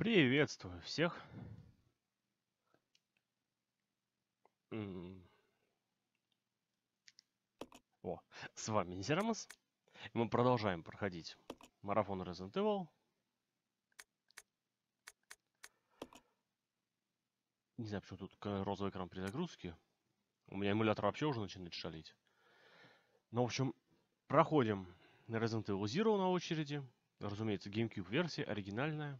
Приветствую всех. М, О, с вами Низерамос. И мы продолжаем проходить марафон Resident Evil. Не знаю, почему тут розовый экран при загрузке. У меня эмулятор вообще уже начинает шалить. Ну, в общем, проходим Resident Evil Zero на очереди. Разумеется, GameCube версия, оригинальная.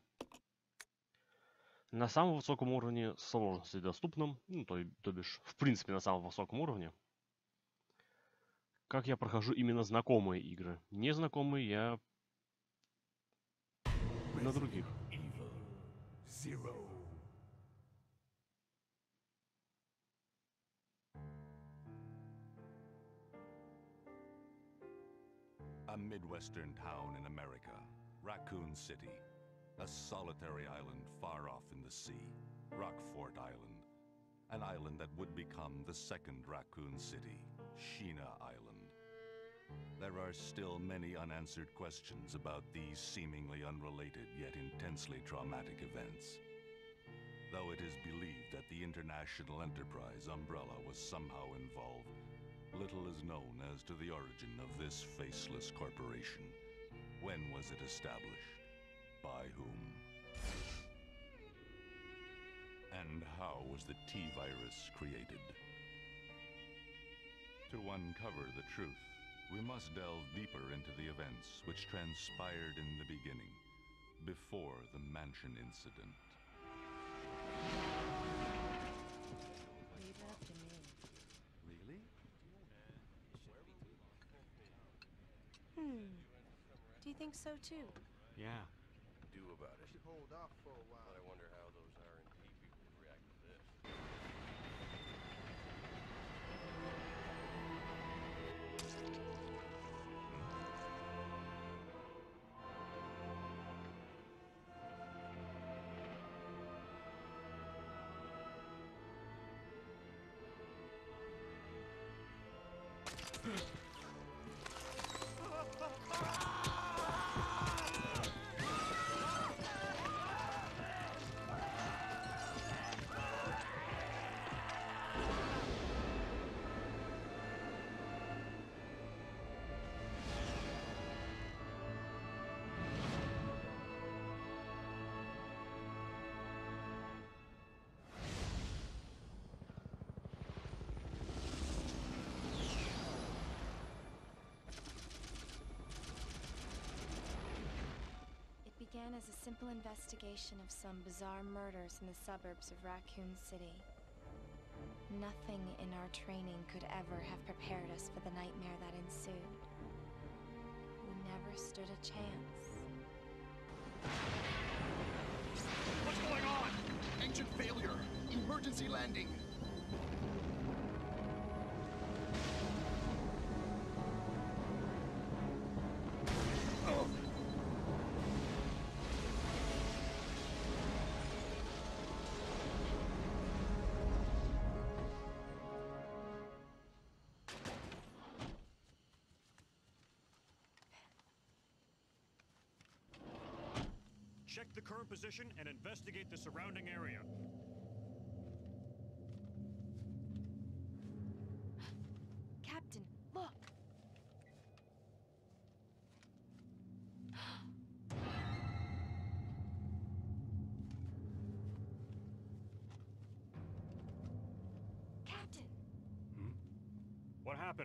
На самом высоком уровне сложности доступном. Ну, то бишь, в принципе, на самом высоком уровне. Как я прохожу именно знакомые игры. Незнакомые я на других. Evil Zero. A Midwestern town in America, Raccoon City. A solitary island far off in the sea, Rockfort Island. An island that would become the second Raccoon City, Sheena Island. There are still many unanswered questions about these seemingly unrelated yet intensely traumatic events. Though it is believed that the International Enterprise umbrella was somehow involved, little is known as to the origin of this faceless corporation. When was it established? By whom? And how was the T-Virus created? To uncover the truth, we must delve deeper into the events which transpired in the beginning, before the Mansion incident. Late afternoon. Really? Do you think so too? Yeah. Do about it. Should hold off for a while. But I wonder how those R&D people would react to this. It began as a simple investigation of some bizarre murders in the suburbs of Raccoon City. Nothing in our training could ever have prepared us for the nightmare that ensued. We never stood a chance. What's going on? Engine failure. Emergency landing. Oh. Check the current position and investigate the surrounding area. Captain, look! Captain! What happened?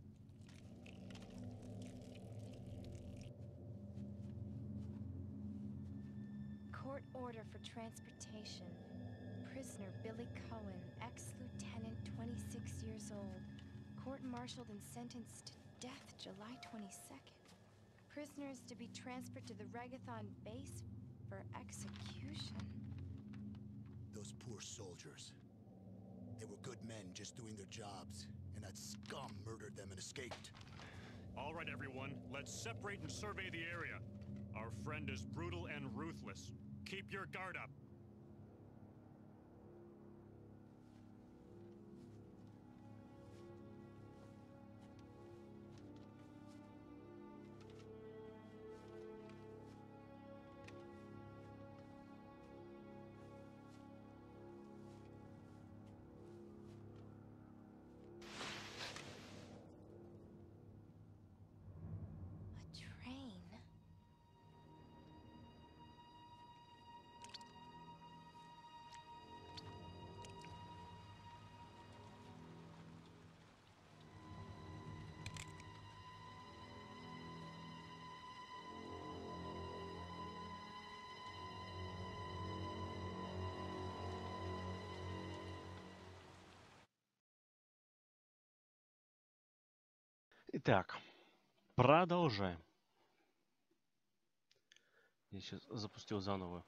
Court order for transportation. Prisoner Billy Cohen, ex-lieutenant, 26 years old. Court-martialed and sentenced to death July 22nd. Prisoners to be transferred to the Regathon base for execution. Those poor soldiers. They were good men just doing their jobs, and that scum murdered them and escaped. All right, everyone, let's separate and survey the area. Our friend is brutal and ruthless. Keep your guard up. Итак, продолжаем. Я сейчас запустил заново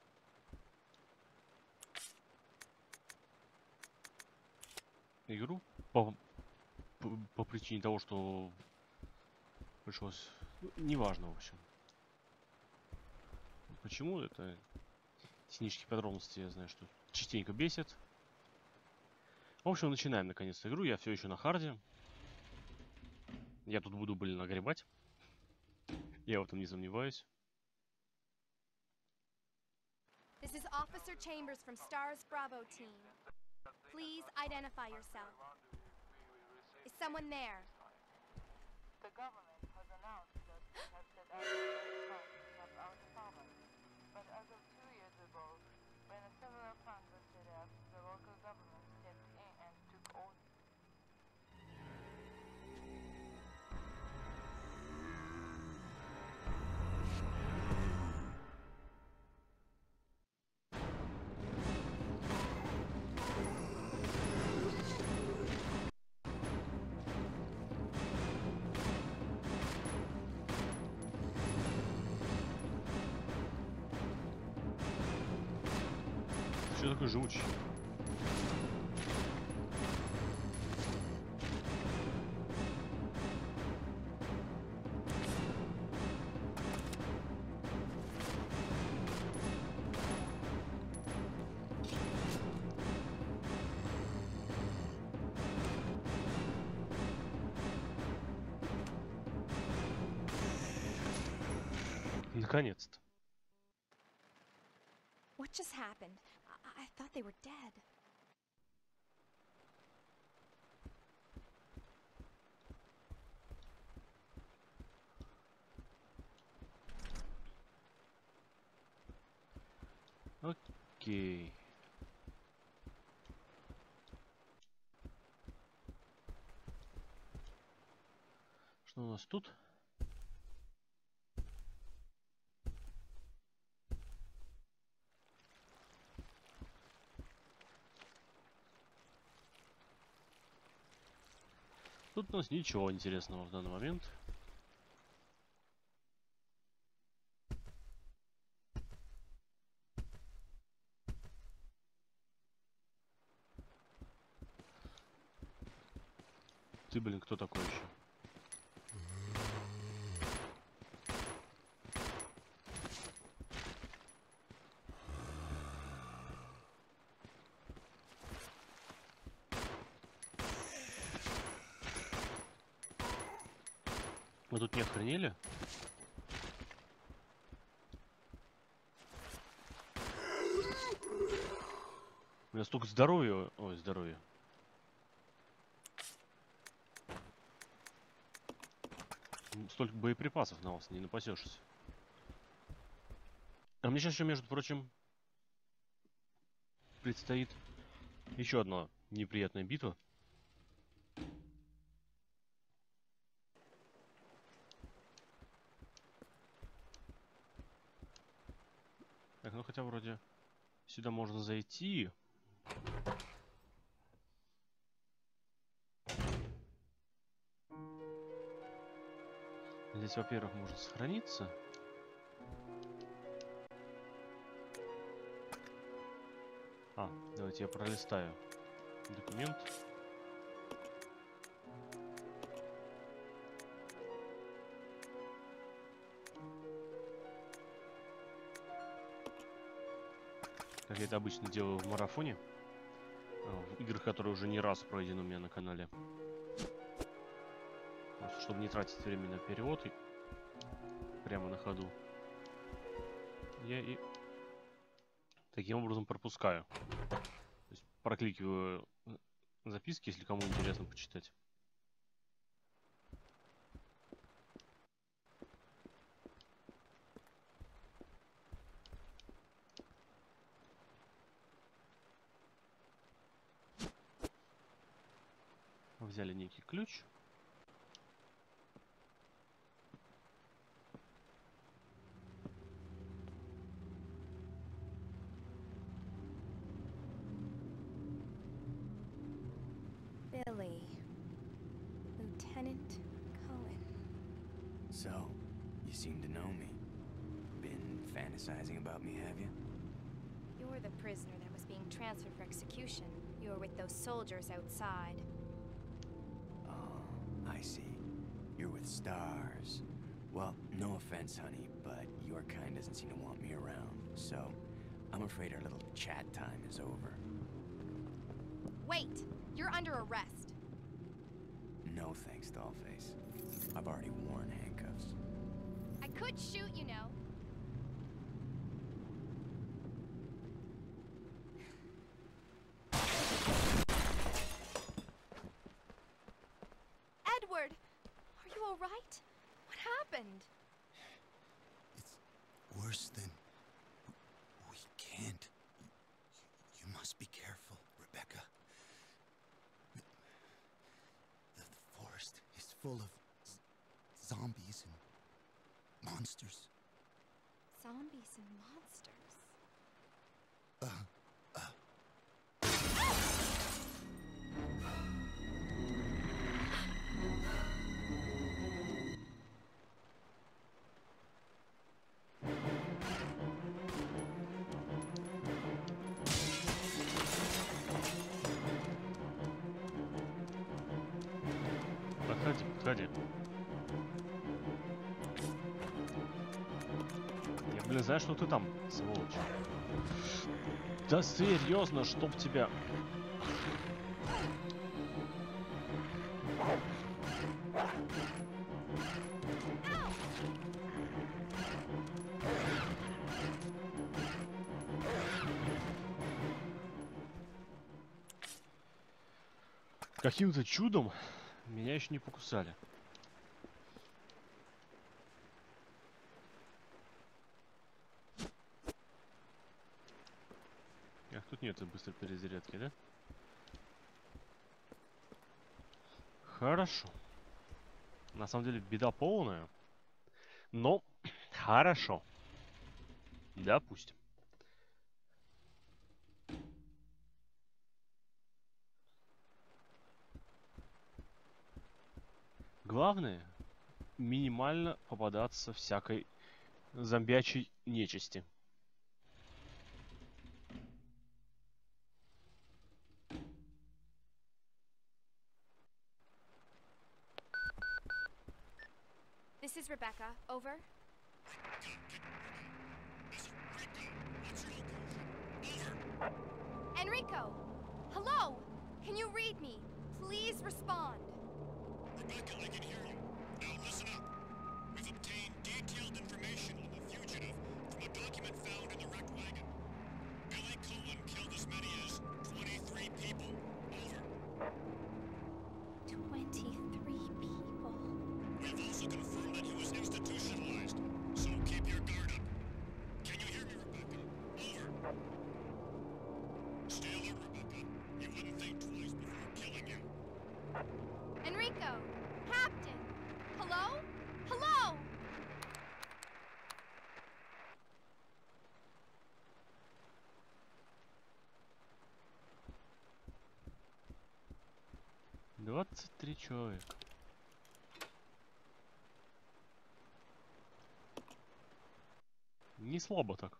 игру по причине того, что пришлось... Ну, неважно, в общем. Почему это... Технические подробности, я знаю, что частенько бесит. В общем, начинаем наконец-то игру. Я все еще на харде. Я тут буду, блин, нагребать. Я в этом не сомневаюсь. This is Officer Chambers from STARS Bravo team. Please identify yourself. Is someone there? The government has announced that it has set out funds of our department. But as of 2 years ago, when a similar fund was set up, the local government stepped in and took over. Что такое живучий? Наконец-то. What just happened? I thought they were dead. Окей. Что у нас тут? Тут у нас ничего интересного в данный момент. Ты, блин, кто такой еще? Вы тут не охренели? У меня столько здоровья. Ой, здоровья. Столько боеприпасов на вас не напасешься. А мне сейчас еще, между прочим, предстоит еще одна неприятная битва. Так, ну хотя вроде сюда можно зайти. Здесь, во-первых, можно сохраниться. Давайте я пролистаю документ. Как я это обычно делаю в марафоне. В играх, которые уже не раз пройдены у меня на канале. Просто чтобы не тратить время на перевод и прямо на ходу. Я и таким образом пропускаю. То есть прокликиваю записки, если кому интересно почитать. Взяли некий ключ. Billy. Lieutenant Cohen. So, you seem to know me. Been fantasizing about me, have you? You're the prisoner that was being transferred for execution. You were with those soldiers outside. Oh, I see. You're with stars. Well, no offense, honey, but your kind doesn't seem to want me around. So, I'm afraid our little chat time is over. Wait! You're under arrest. No thanks, Dollface. I've already worn handcuffs. I could shoot, you know. Edward! Are you alright? What happened? It's worse than... We can't. You must be careful, Rebecca. The forest is full of zombies and monsters. Zombies and monsters. Подходи, подходи. Я, блин, знаю, что ты там, сволочь. Да серьезно, чтоб тебя... Каким-то чудом меня еще не покусали. Ах, тут нет быстрой перезарядки, да? Хорошо. На самом деле беда полная. Но хорошо. Допустим. Главное, минимально попадаться всякой зомбячей нечисти. This is Rebecca. Over. Enrico! Hello! Can you read me? Please respond. Rebecca, I can hear you. Now listen up. We've obtained detailed information on the fugitive from a document found in the wrecked wagon. Billy Cullen killed as many as 23 people. Over. 23 people. We've also confirmed that he was institutionalized, so keep your guard up. Can you hear me, Rebecca? Over. Stay alert, Rebecca. He wouldn't think twice before killing you. Enrico! Captain! Hello? Hello! Двадцать 23 человека. Не слабо так.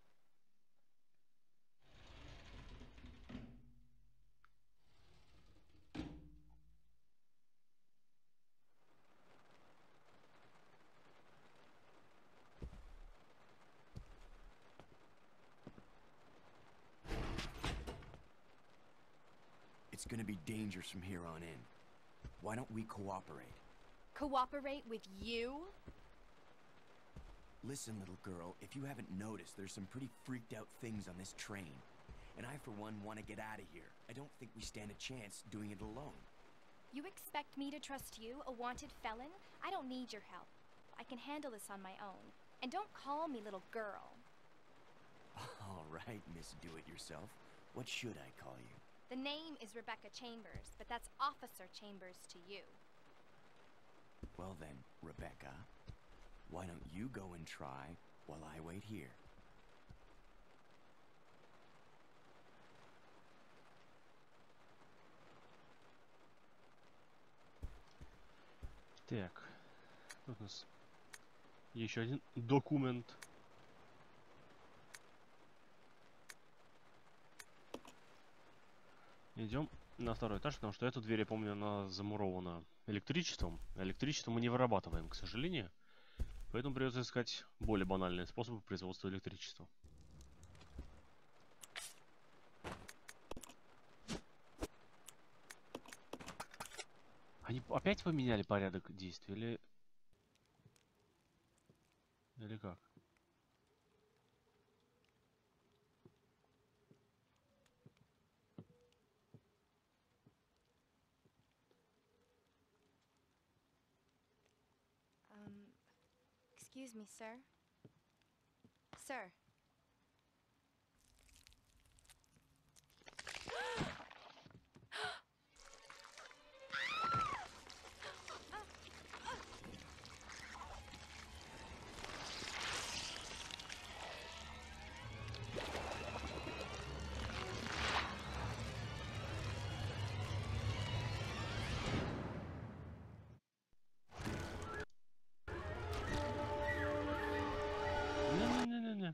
It's gonna be dangerous from here on in. Why don't we cooperate? Cooperate with you? Listen, little girl, if you haven't noticed, there's some pretty freaked out things on this train. And I, for one, want to get out of here. I don't think we stand a chance doing it alone. You expect me to trust you, a wanted felon? I don't need your help. I can handle this on my own. And don't call me little girl. All right, Miss Do-It-Yourself. What should I call you? The name is Rebecca Chambers, but that's Officer Chambers to you. Well then, Rebecca, why don't you go and try while I wait here? Так, тут у нас Еще один документ. Идем на второй этаж, потому что эту дверь, я помню, она замурована электричеством. Электричество мы не вырабатываем, к сожалению. Поэтому придется искать более банальные способы производства электричества. Они опять поменяли порядок действий или как? Excuse me, sir. Sir. Не-не-не-не-не.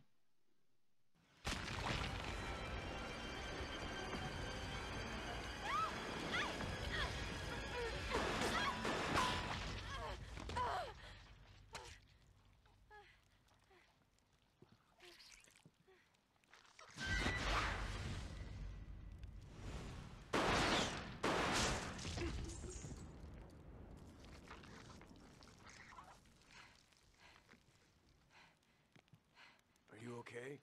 Are you okay?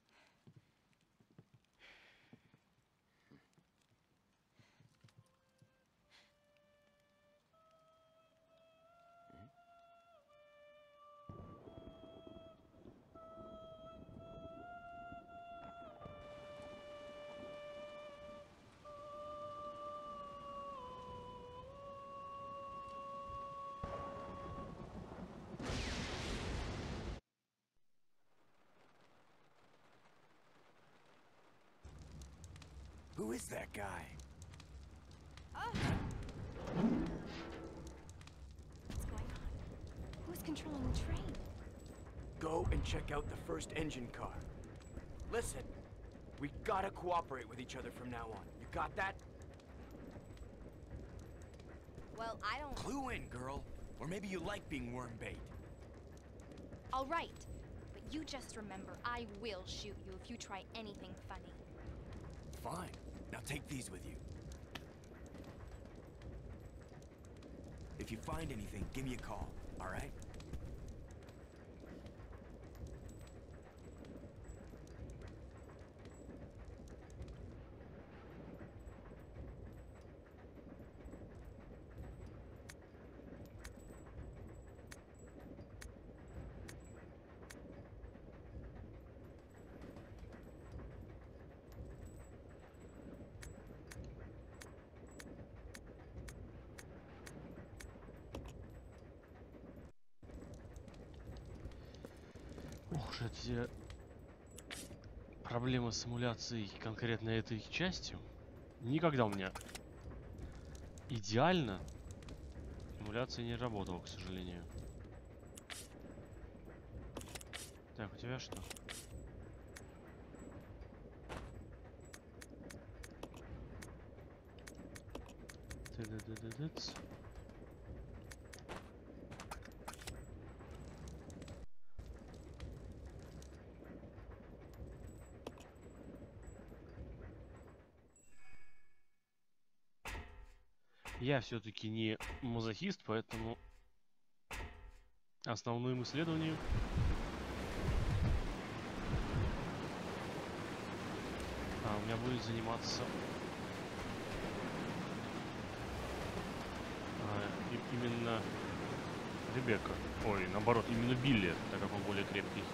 Who is that guy? What's going on? Who's controlling the train? Go and check out the first engine car. Listen, we gotta cooperate with each other from now on. You got that? Well, I don't... Clue in, girl. Or maybe you like being worm bait. All right. But you just remember, I will shoot you if you try anything funny. Fine. Now take these with you. If you find anything, give me a call, all right? Ох уж эти проблемы с симуляцией конкретно этой частью. Никогда у меня идеально симуляция не работала, к сожалению. Так, у тебя что? Ты-да-да-да-дыц. Я все-таки не мазохист, поэтому основным исследованием у меня будет заниматься именно Ребекка. Ой, наоборот, именно Билли, так как он более крепкий.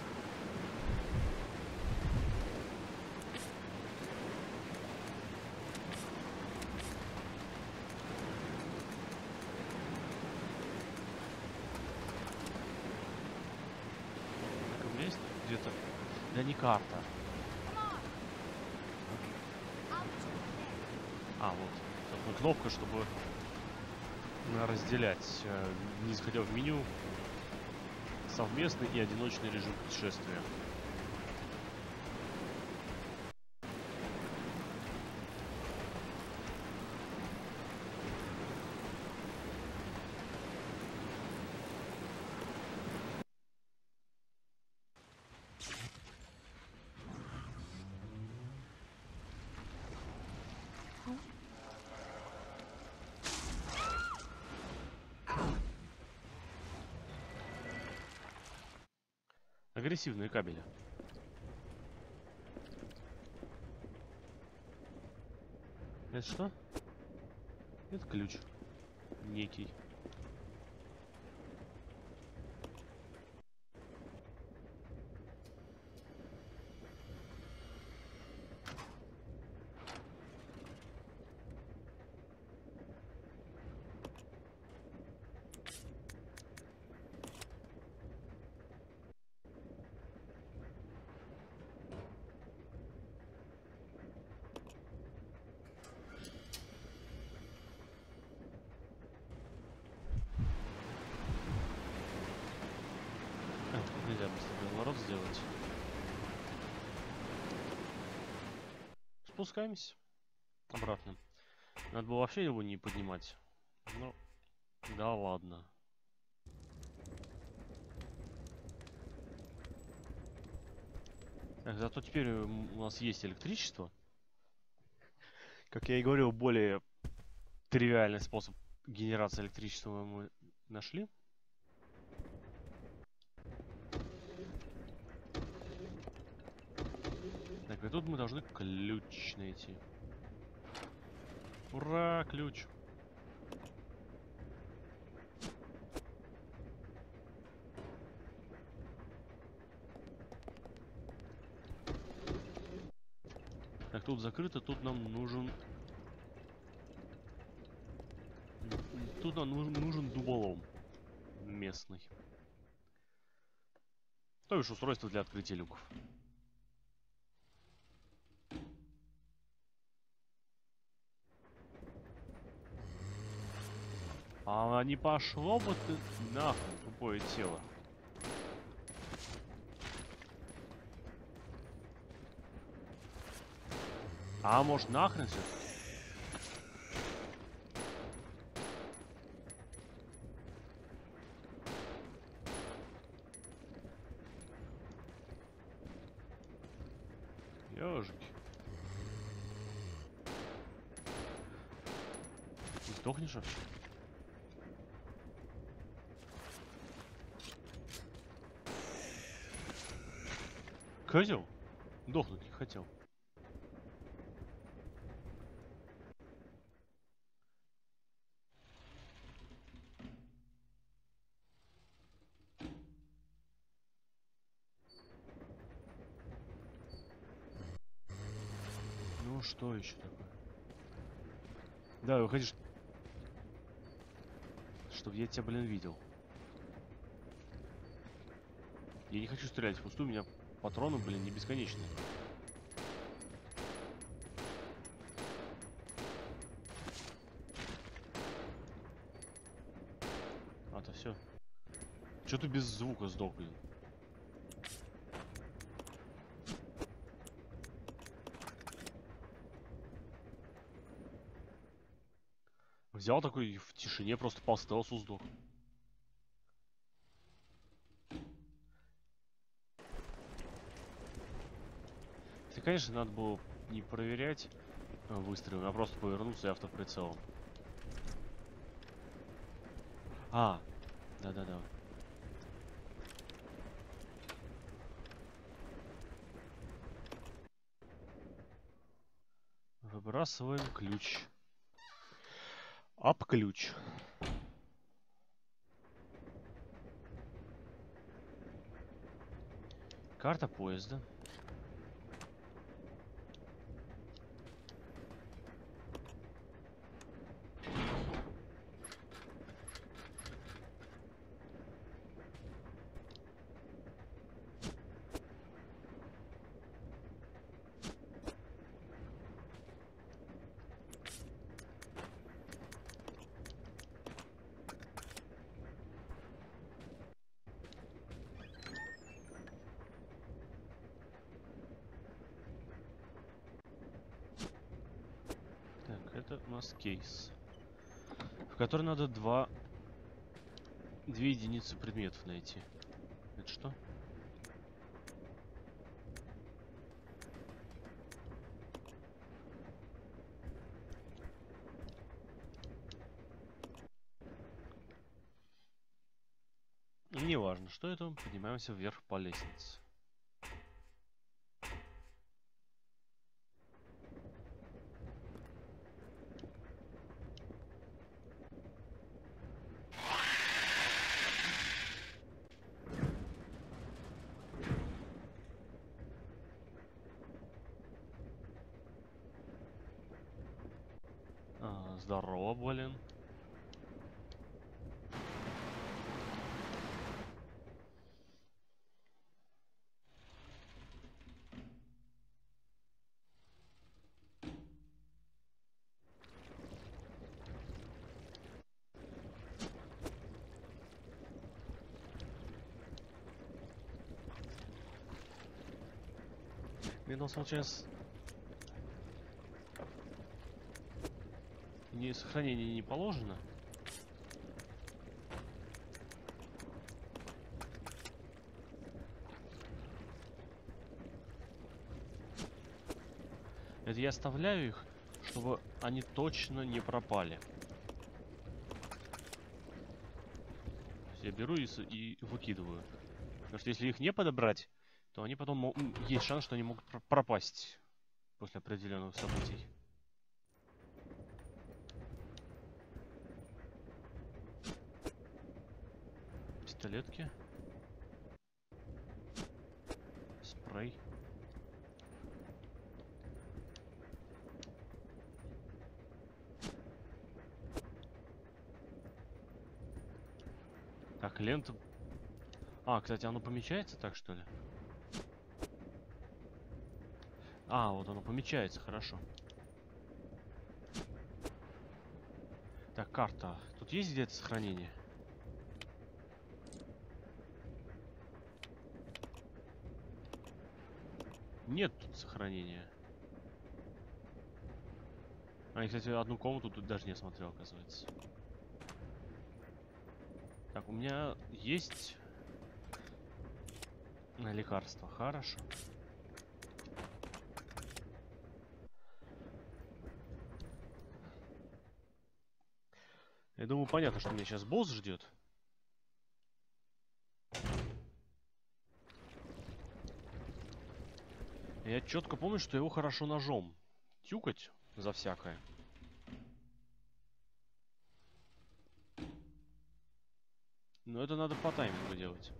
Где-то. Да не карта. А, вот. Тут кнопка, чтобы разделять. Не заходя в меню, Совместный и одиночный режим путешествия. Агрессивные кабели. Это что? Это ключ. Некий. Нельзя быстро разворот сделать. Спускаемся обратно. Надо было вообще его не поднимать. Ну, да ладно. Так, зато теперь у нас есть электричество. Как я и говорил, более тривиальный способ генерации электричества мы нашли. Так, и тут мы должны ключ найти. Ура, ключ! Так, тут закрыто, тут нам нужен... Тут нам нужен дуболом местный. То бишь устройство для открытия люков. А не пошло бы ты нахуй, тупое тело. А может нахрен все? Ёжики. Ты сдохнешь вообще? Козел? Дохнуть не хотел. Ну что еще такое? Да, выходи, чтобы я тебя, блин, видел. Я не хочу стрелять впустую, у меня патроны, блин, не бесконечные. А-то все. Че ты без звука сдох, блин? Взял такой в тишине, просто по стелсу сдох. Если, конечно, надо было не проверять выстрелы, а просто повернуться и автоприцелом. А, да-да-да. Выбрасываем ключ. Об ключ. Карта поезда. нас кейс, в который надо две единицы предметов найти. Это что? Неважно, что это, поднимаемся вверх по лестнице. Здорово, блин. Мне там случается сохранение не положено. Это я оставляю их, чтобы они точно не пропали. Я беру и выкидываю. Потому что если их не подобрать, то они потом есть шанс, что они могут пропасть после определенных событий. Пистолетки. Спрей. Так, лента. А, кстати, оно помечается так, что ли? А, вот оно помечается, хорошо. Так, карта. Тут есть где-то сохранение? Нет тут сохранения. А, я, кстати, одну комнату тут даже не осмотрел, оказывается. Так, у меня есть лекарство. Хорошо. Я думаю, понятно, что меня сейчас босс ждет. Я четко помню, что его хорошо ножом тюкать за всякое. Но это надо по таймингу делать.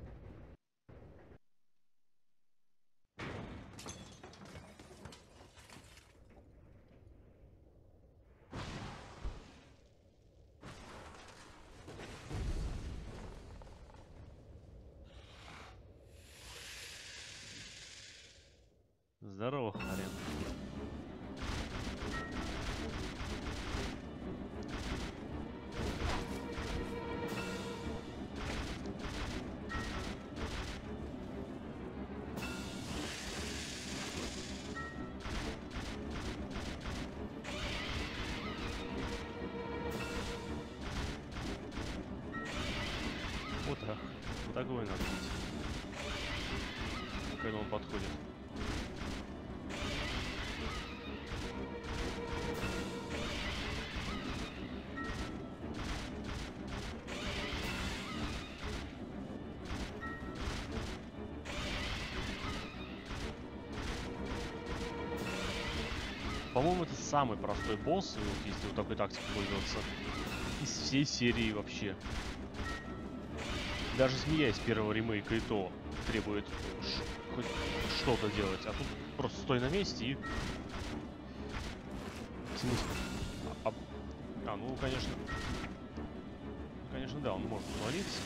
Здорово, хрен. Вот так. Вот такое надо быть. Когда он подходит. По-моему, это самый простой босс, вот, если вот такой тактикой пользоваться, из всей серии вообще. Даже змея из первого ремейка и то требует хоть что-то делать, а тут просто стой на месте и... В смысле? Ну, конечно... Конечно, да, он может свалиться.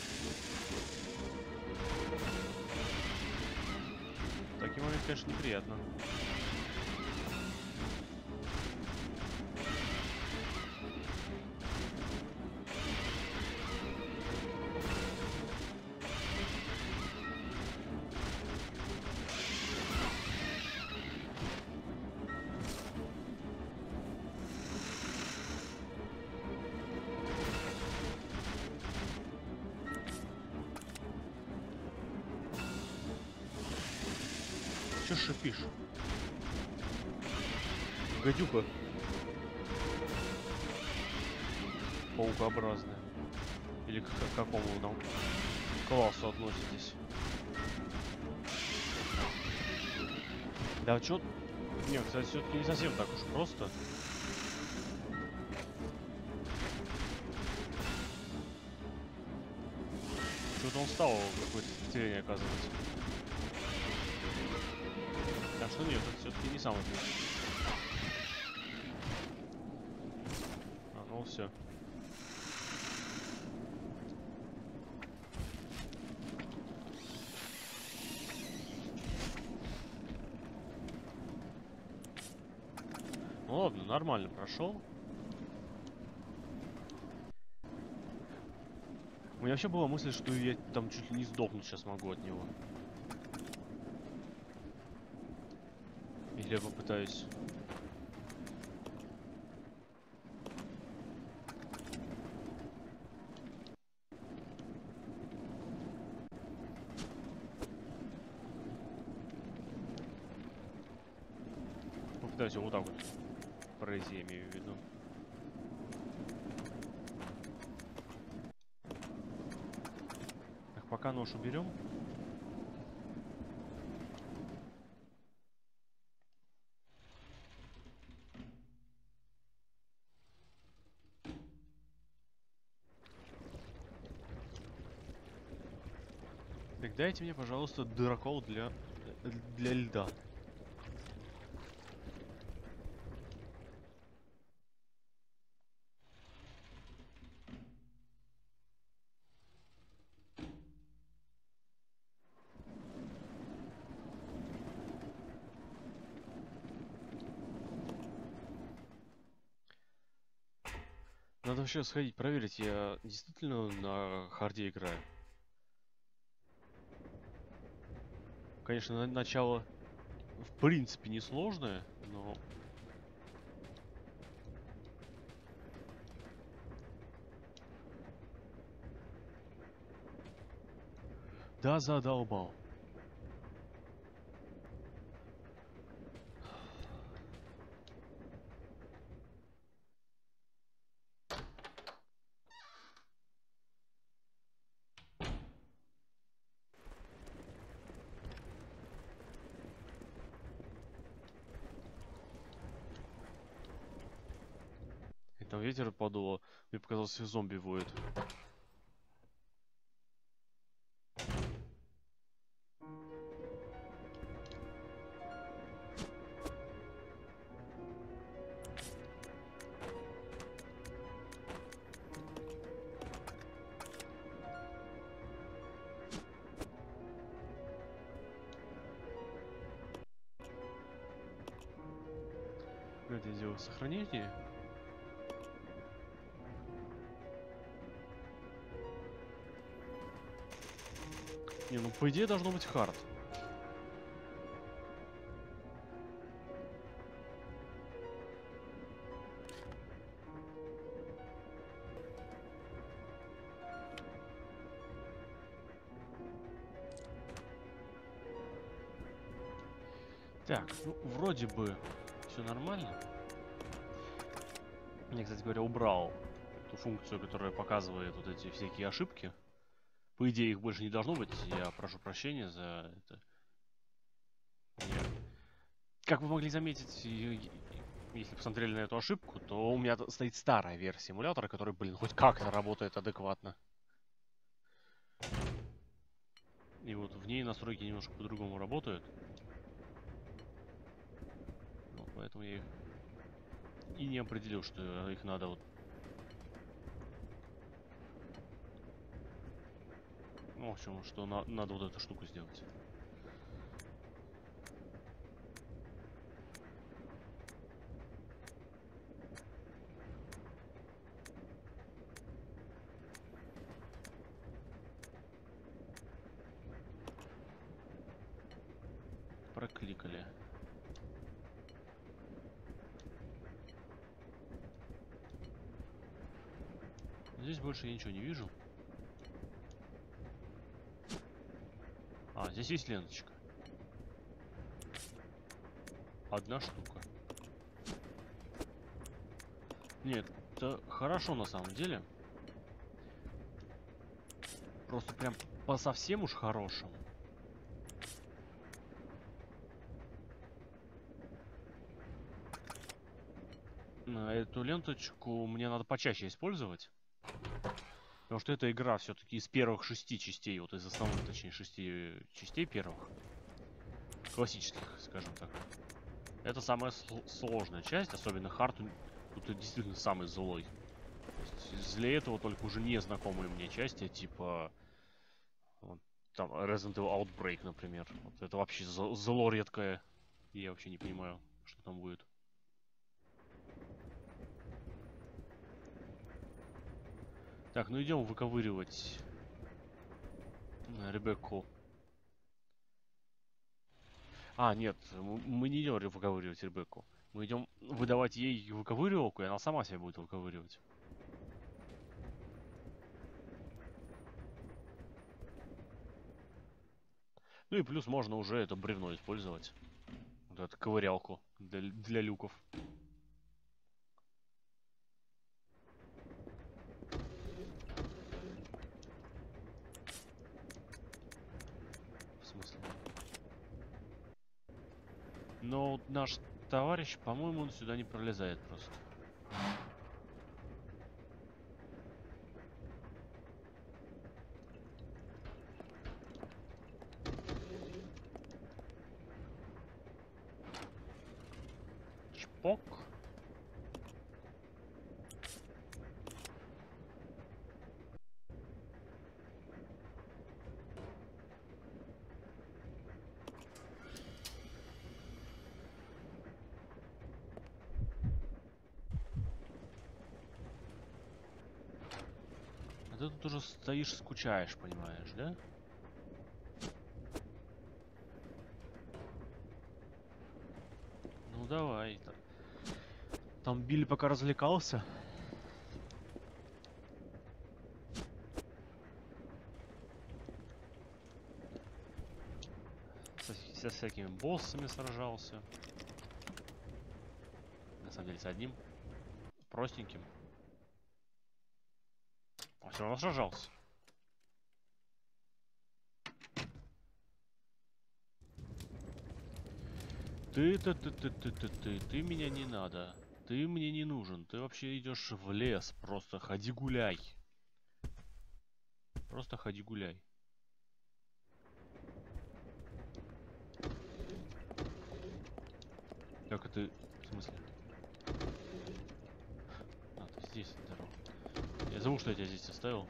В такой момент, конечно, неприятно. чё шипишь? Гадюка. Паукообразная. Или к какому там классу относитесь? Да чё... Не, кстати, все-таки не совсем так уж просто. Что-то он стал какое-то впечатление оказывать. Так что нет, это все-таки не самый плохой. А, ну все. Ну ладно, нормально прошел. У меня вообще была мысль, что я там чуть ли не сдохнуть сейчас могу от него. Или я попытаюсь... Попытаюсь его вот так вот пройти, я имею в виду. Так, пока нож уберем. Так, дайте мне, пожалуйста, дырокол для льда. Надо вообще сходить проверить, я действительно на харде играю. Конечно, начало в принципе несложное, но... Да, задолбал. И там ветер подуло, мне показалось, все зомби воют. Как я сделал сохранение? Не, ну по идее должно быть хард. Так, ну вроде бы все нормально. Я, кстати говоря, убрал ту функцию, которая показывает вот эти всякие ошибки. По идее, их больше не должно быть. Я прошу прощения за это. Как вы могли заметить, если посмотрели на эту ошибку, то у меня стоит старая версия эмулятора, которая, блин, хоть как-то работает адекватно. И вот в ней настройки немножко по-другому работают. Вот, поэтому я их и не определил, что их надо вот... Ну, в общем, что надо вот эту штуку сделать. Прокликали. Здесь больше я ничего не вижу. А, здесь есть ленточка. Одна штука. Нет, это хорошо на самом деле. Просто прям по совсем уж хорошему. Эту ленточку мне надо почаще использовать. Потому что эта игра все-таки из первых 6 частей, вот из основных, точнее, 6 частей первых. Классических, скажем так. Это самая сложная часть, особенно хард. Тут действительно самый злой. То есть, злее этого только уже незнакомые мне части, типа... Вот, там Resident Evil Outbreak, например. Вот это вообще зло редкое. Я вообще не понимаю, что там будет. Так, ну идем выковыривать Ребекку. А, нет, мы не идем выковыривать Ребекку. Мы идем выдавать ей выковыривалку, и она сама себя будет выковыривать. Ну и плюс можно уже это бревно использовать. Вот эту ковырялку для люков. В смысле? Но наш товарищ, по-моему, он сюда не пролезает просто. Чпок. А ты тут уже стоишь, скучаешь, понимаешь, да? Ну давай. Там Билли пока развлекался. Со всякими боссами сражался. На самом деле с одним. Простеньким. А все равно сражался. Ты меня не надо. Ты мне не нужен. Ты вообще идешь в лес. Просто ходи гуляй. Просто ходи гуляй. Как это? В смысле? А, ты здесь, здорово. Я забыл, что я тебя здесь оставил.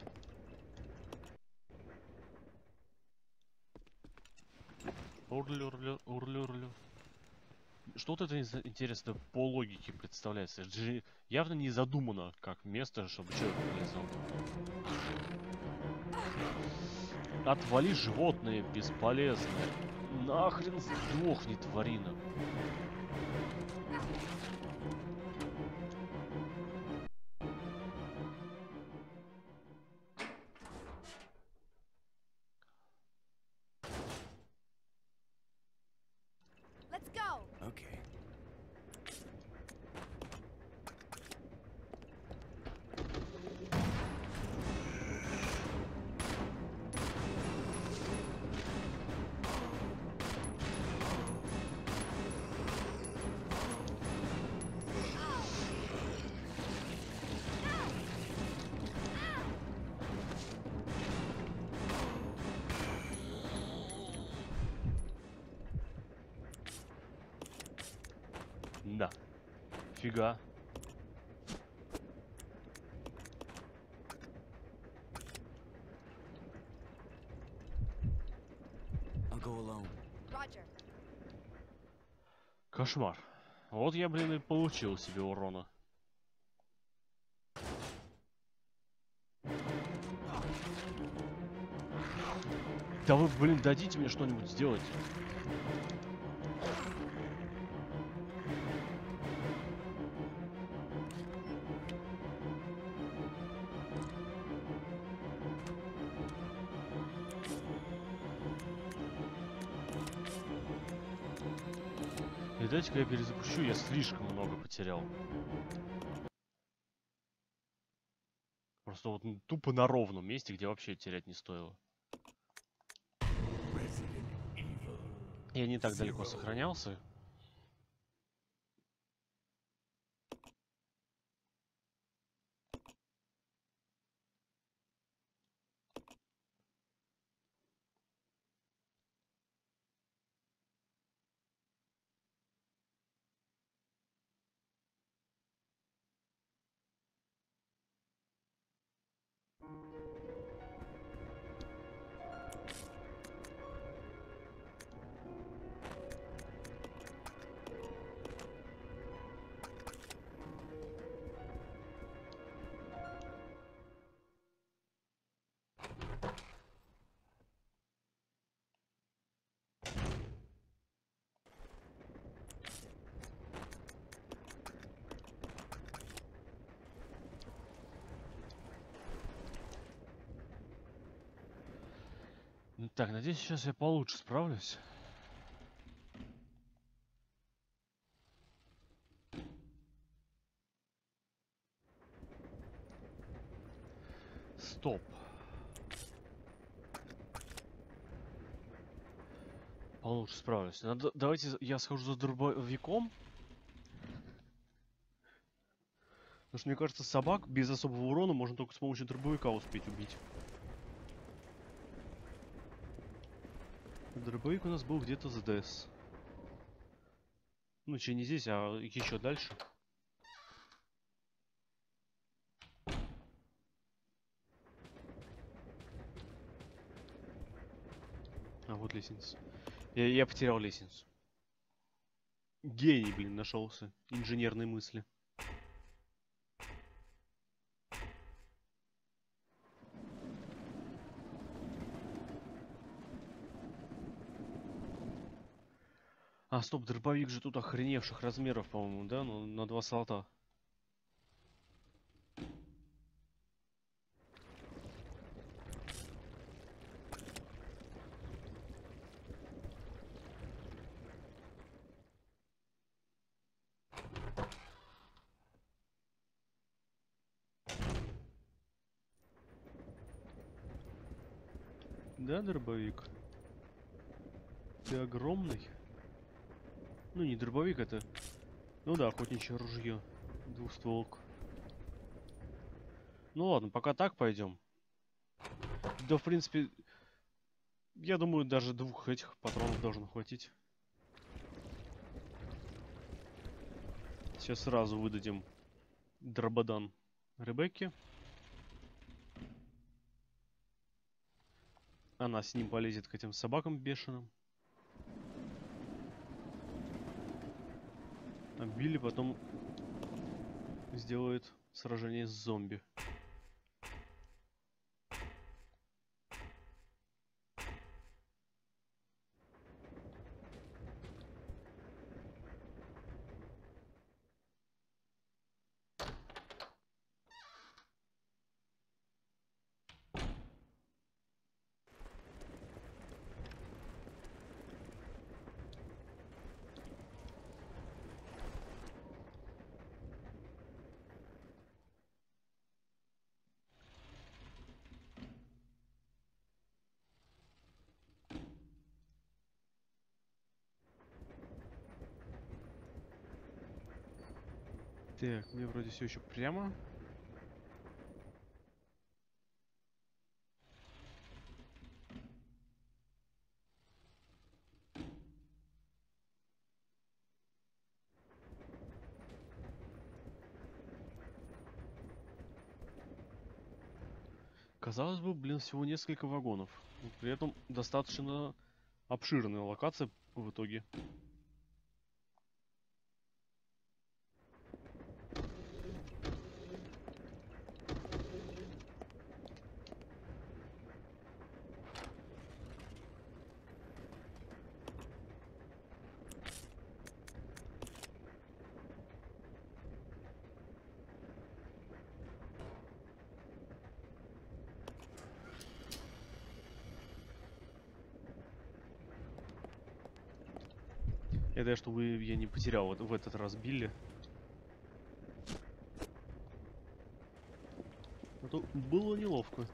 Урлю. Что-то это интересно по логике представляется. Это же явно не задумано как место, чтобы человек вылезал. Отвали, животные бесполезные. Нахрен сдохни, тварина. Let's go. Okay. Да. Фига. I'll go alone. Roger. Кошмар. Вот я, блин, и получил себе урона. Да вы, блин, дадите мне что-нибудь сделать. И дайте-ка я перезапущу, я слишком много потерял. Просто вот тупо на ровном месте, где вообще терять не стоило. Я не так далеко сохранялся. Так, надеюсь, сейчас я получше справлюсь. Стоп. Получше справлюсь. Давайте я схожу за дробовиком. Потому что, мне кажется, собак без особого урона можно только с помощью дробовика успеть убить. Дробовик у нас был где-то здесь. Ну, че не здесь, а еще дальше. А вот лестница. Я потерял лестницу. Гений, блин, нашелся. Инженерной мысли. А, стоп, дробовик же тут охреневших размеров, по-моему, да? Ну, на 2 слота. Да, дробовик? Ты огромный. Ну, не дробовик это. Ну да, охотничье ружье. Двухстволка. Ну ладно, пока так пойдем. Да, в принципе, я думаю, даже 2 этих патронов должно хватить. Сейчас сразу выдадим дрободан Ребекке. Она с ним полезет к этим собакам бешеным. А Билли потом сделает сражение с зомби. Так, мне вроде все еще прямо. Казалось бы, блин, всего несколько вагонов. Но при этом достаточно обширная локация в итоге. Это я, чтобы я не потерял вот в этот раз Билли. А то было неловко.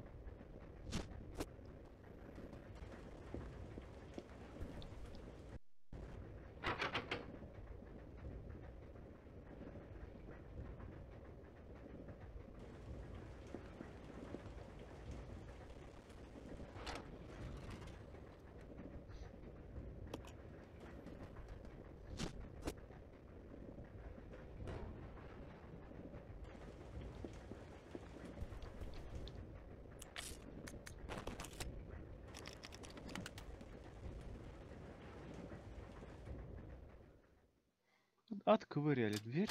Отковыряли дверь.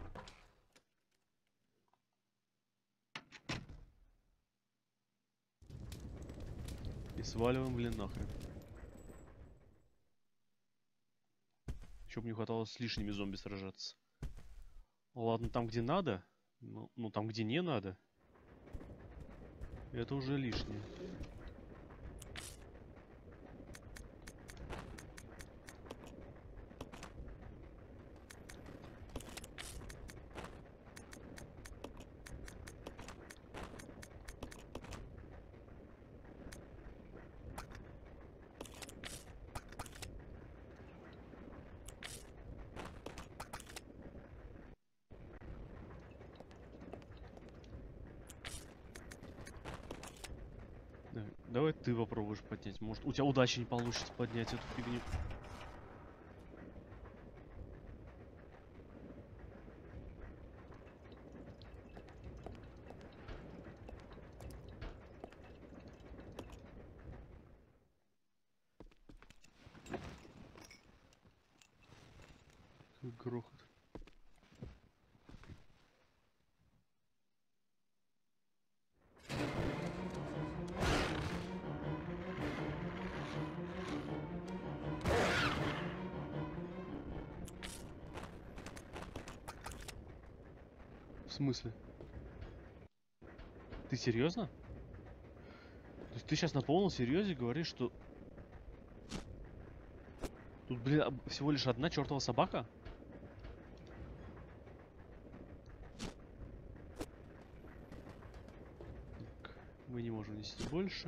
И сваливаем, блин, нахрен. Еще бы не хватало с лишними зомби сражаться. Ладно, там, где надо. Ну, там, где не надо. Это уже лишнее. Давай ты попробуешь поднять. Может, у тебя удачи не получится поднять эту фигню. Грохот. В смысле? Ты серьезно? То есть ты сейчас на полном серьезе говоришь, что тут, блин, всего лишь одна чертова собака? Так, мы не можем нести больше.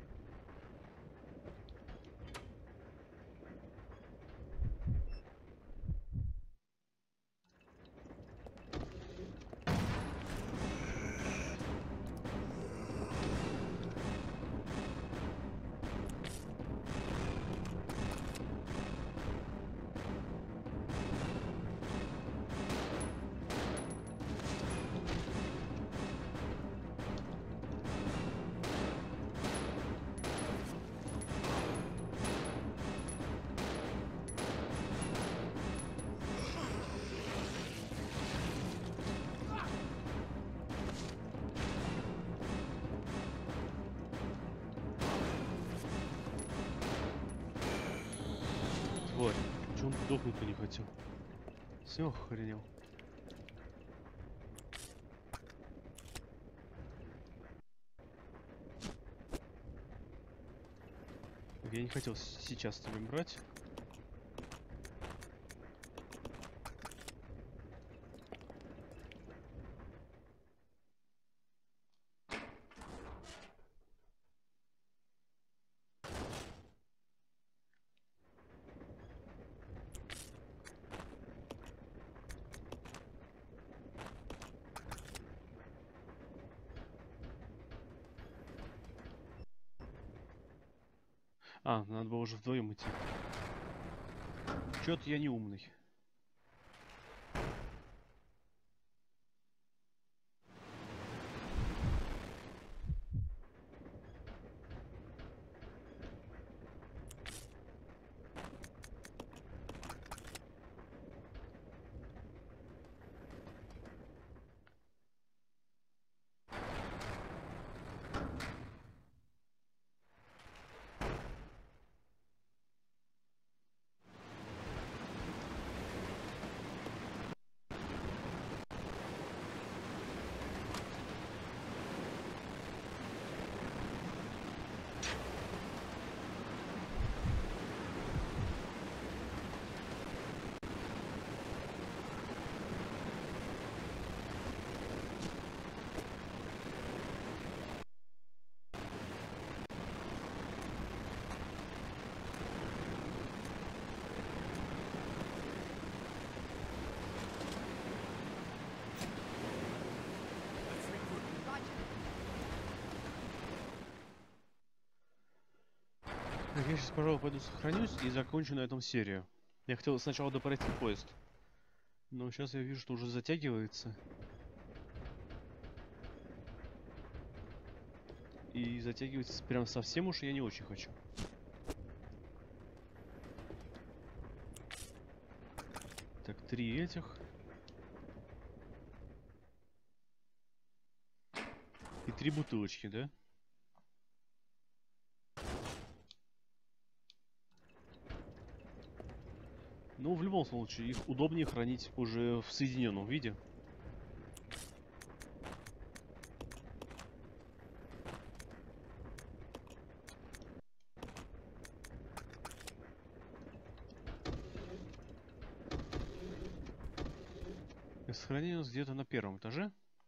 Тварь, чё он дохнуть-то не хотел? Все охренел. Я не хотел сейчас тебя брать. А, надо было уже вдвоем идти. Чё-то я не умный. Так, я сейчас, пожалуй, пойду сохранюсь и закончу на этом серию. Я хотел сначала допройти поезд, но сейчас я вижу, что уже затягивается. И затягивается прям совсем уж я не очень хочу. Так, 3 этих. И 3 бутылочки, да? Ну, в любом случае, их удобнее хранить уже в соединенном виде. Сохранение у нас где-то на 1-м этаже.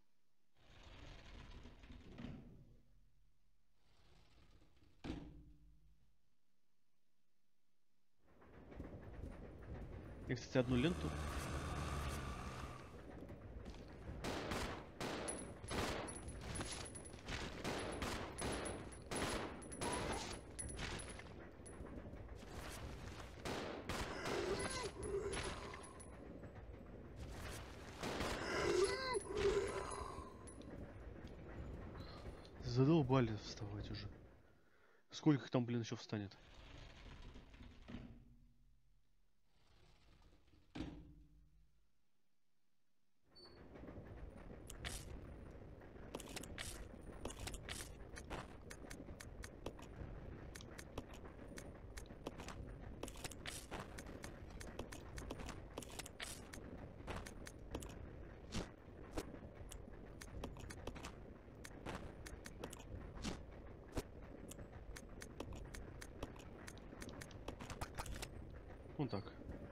И, кстати, одну ленту. Задолбали вставать уже. Сколько их там, блин, еще встанет? Ну так.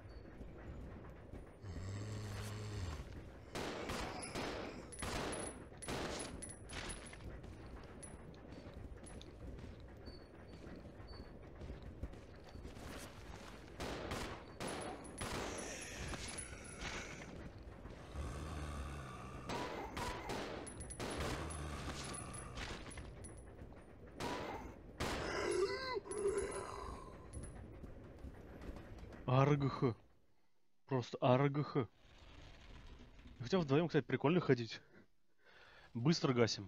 АРГХ. Просто АРГХ. Хотя вдвоем, кстати, прикольно ходить. Быстро гасим.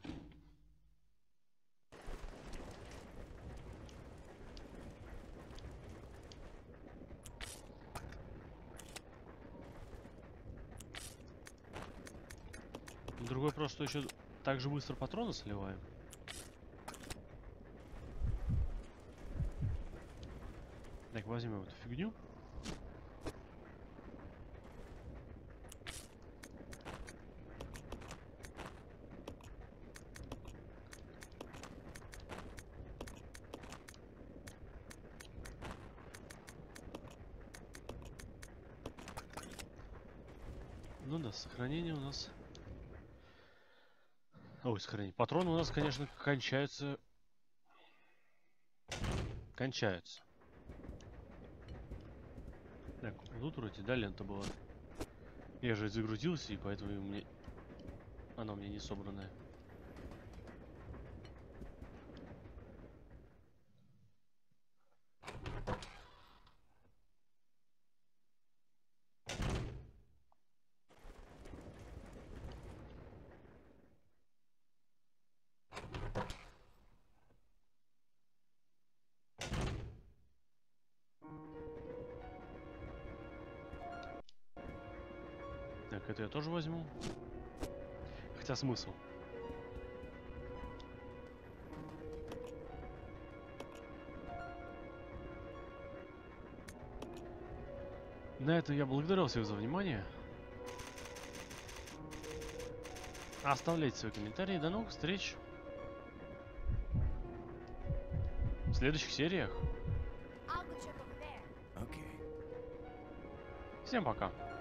Другой просто еще так же быстро патроны сливаем. Так, возьмем эту фигню. Ну да, сохранение у нас... Ой, сохранение. Патроны у нас, конечно, кончаются. Кончаются. Так, тут вроде, да, лента была. Я же загрузился, и поэтому мне... она у меня не собранная. Так, это я тоже возьму. Хотя смысл. На этом я благодарю всех за внимание. Оставляйте свои комментарии. До новых встреч в следующих сериях. Okay. Всем пока.